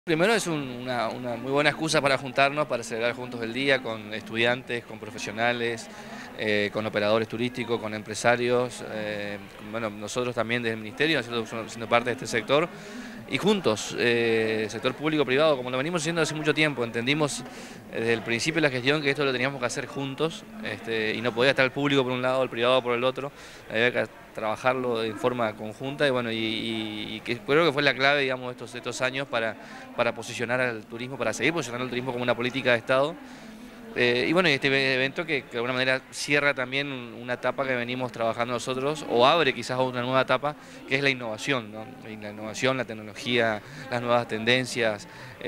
Primero es una muy buena excusa para juntarnos, para celebrar juntos el día con estudiantes, con profesionales, con operadores turísticos, con empresarios, bueno, nosotros también desde el Ministerio, siendo parte de este sector, y juntos, sector público-privado, como lo venimos haciendo hace mucho tiempo, entendimos desde el principio de la gestión que esto lo teníamos que hacer juntos, y no podía estar el público por un lado, el privado por el otro, había que trabajarlo en forma conjunta, y bueno, y que creo que fue la clave, digamos, estos años para posicionar al turismo, para seguir posicionando al turismo como una política de Estado. Y bueno, este evento que de alguna manera cierra también una etapa que venimos trabajando nosotros, o abre quizás una nueva etapa, que es la innovación, ¿no? La innovación, la tecnología, las nuevas tendencias.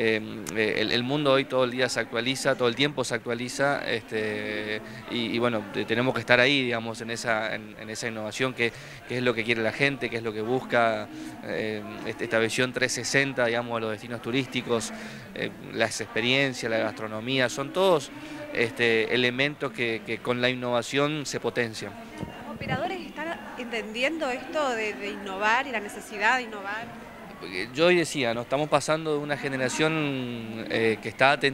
El mundo hoy todo el día se actualiza, todo el tiempo se actualiza, y bueno, tenemos que estar ahí, digamos, en esa innovación, que es lo que quiere la gente, que es lo que busca, esta visión 360, digamos, de los destinos turísticos, las experiencias, la gastronomía, son todos elementos que con la innovación se potencian. ¿Los operadores están entendiendo esto de innovar y la necesidad de innovar? Yo hoy decía, ¿no? Estamos pasando de una generación que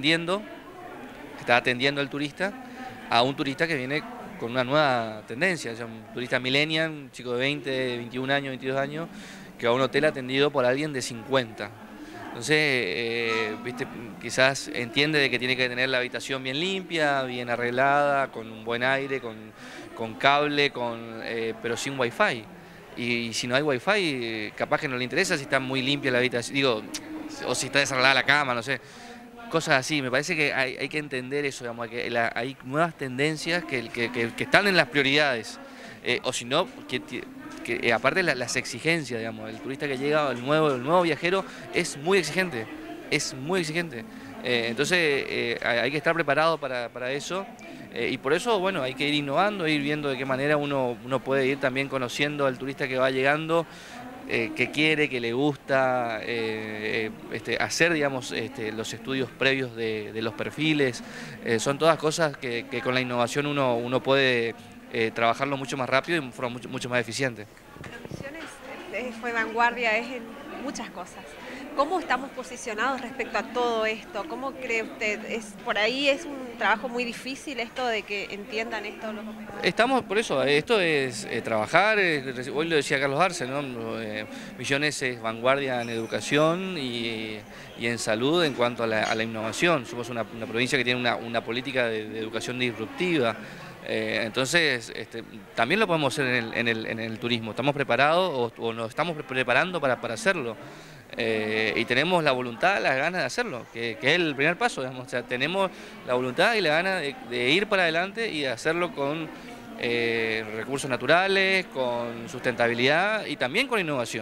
está atendiendo al turista, a un turista que viene con una nueva tendencia, o sea, un turista millennial, un chico de 20, 21 años, 22 años, que va a un hotel atendido por alguien de 50. Entonces, viste, quizás entiende de que tiene que tener la habitación bien limpia, bien arreglada, con un buen aire, con cable, pero sin wifi. Y si no hay wifi, capaz que no le interesa si está muy limpia la habitación, digo, o si está desarreglada la cama, no sé. Cosas así, me parece que hay que entender eso, digamos, que hay nuevas tendencias que están en las prioridades, o si no, aparte las exigencias, digamos, el turista que llega, el nuevo viajero, es muy exigente, es muy exigente. Entonces hay que estar preparado para eso, y por eso, bueno, hay que ir innovando, ir viendo de qué manera uno puede ir también conociendo al turista que va llegando, que quiere, que le gusta, hacer, digamos, los estudios previos de los perfiles. Son todas cosas que con la innovación uno puede trabajarlo mucho más rápido y de forma mucho más eficiente. Bueno, Misiones fue vanguardia, es en muchas cosas. ¿Cómo estamos posicionados respecto a todo esto? ¿Cómo cree usted? Por ahí es un trabajo muy difícil esto de que entiendan esto los operadores? Estamos por eso, esto es trabajar, hoy lo decía Carlos Arce, ¿no? Misiones es vanguardia en educación y en salud en cuanto a la innovación. Somos una provincia que tiene una política de educación disruptiva. Entonces, también lo podemos hacer en el turismo. ¿Estamos preparados o nos estamos preparando para hacerlo? Y tenemos la voluntad, las ganas de hacerlo, que es el primer paso, digamos. O sea, tenemos la voluntad y la gana de ir para adelante y de hacerlo con recursos naturales, con sustentabilidad y también con innovación.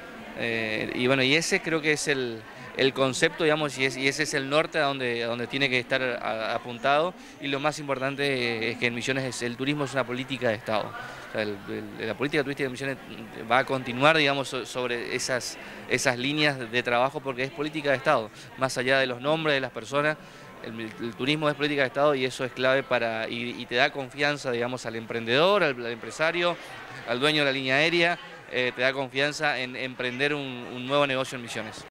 Y bueno, y ese creo que es el concepto, digamos, y ese es el norte a donde tiene que estar apuntado. Y lo más importante es que en Misiones el turismo es una política de Estado. O sea, la política turística de Misiones va a continuar, digamos, sobre esas líneas de trabajo, porque es política de Estado. Más allá de los nombres de las personas, el turismo es política de Estado, y eso es clave y te da confianza, digamos, al emprendedor, al empresario, al dueño de la línea aérea, te da confianza en emprender un nuevo negocio en Misiones.